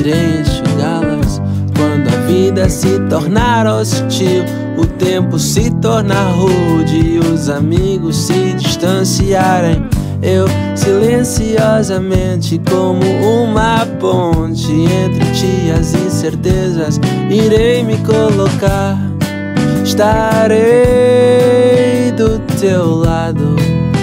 irei enxugá-las. Quando a vida se tornar hostil, o tempo se tornar rude e os amigos se distanciarem, eu silenciosamente, como uma ponte entre ti e as incertezas, irei me colocar. Estarei do teu lado.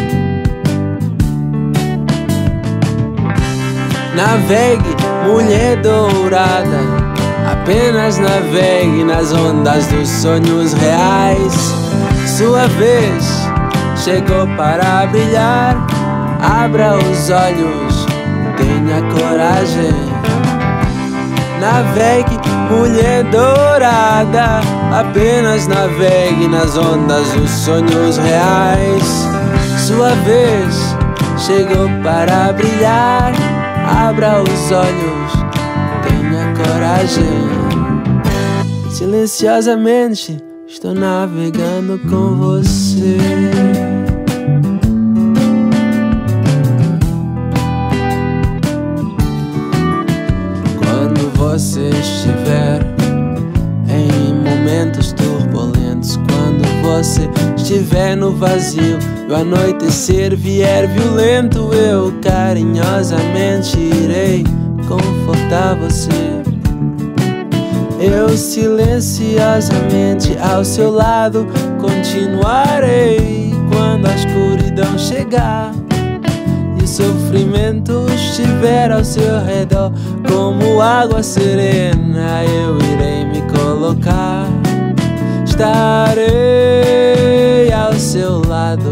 Navegue, mulher dourada, apenas navegue nas ondas dos sonhos reais. Sua vez chegou para brilhar. Abra os olhos, tenha coragem. Navegue, mulher dourada, apenas navegue nas ondas dos sonhos reais. Sua vez chegou para brilhar. Abra os olhos, tenha coragem. Silenciosamente estou navegando com você. Quando você estiver em momentos turbulentos, quando você estiver no vazio e o anoitecer vier violento, eu carinhosamente irei confortar você. Eu silenciosamente ao seu lado continuarei. Quando a escuridão chegar e o sofrimento estiver ao seu redor, como água serena eu irei me colocar. Estarei ao seu lado.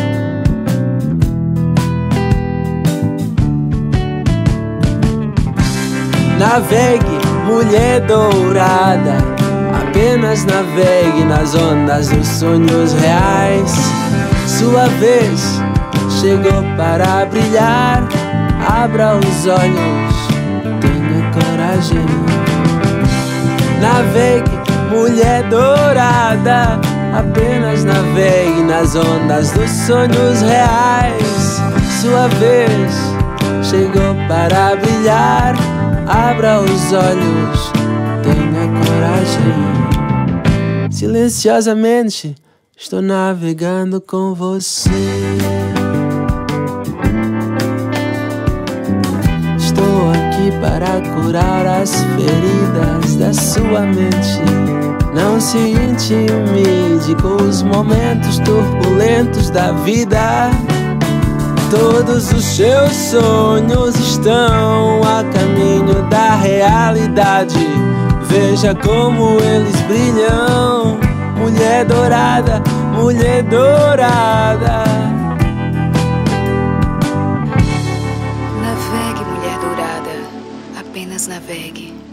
Navegue, mulher dourada, apenas navegue nas ondas dos sonhos reais. Sua vez chegou para brilhar. Abra os olhos, tenha coragem. Navegue, mulher dourada, apenas navegue nas ondas dos sonhos reais. Sua vez chegou para brilhar. Abra os olhos, tenha coragem. Silenciosamente estou navegando com você. Estou aqui para curar as feridas da sua mente. Não se intimide com os momentos turbulentos da vida. Todos os seus sonhos estão a caminho da realidade. Veja como eles brilham. Mulher dourada, mulher dourada. Navegue, mulher dourada, apenas navegue.